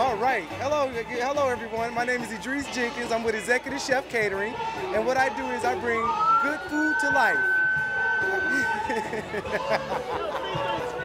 All right. Hello everyone. My name is Idris Jenkins. I'm with Executive Chef Catering, and what I do is I bring good food to life.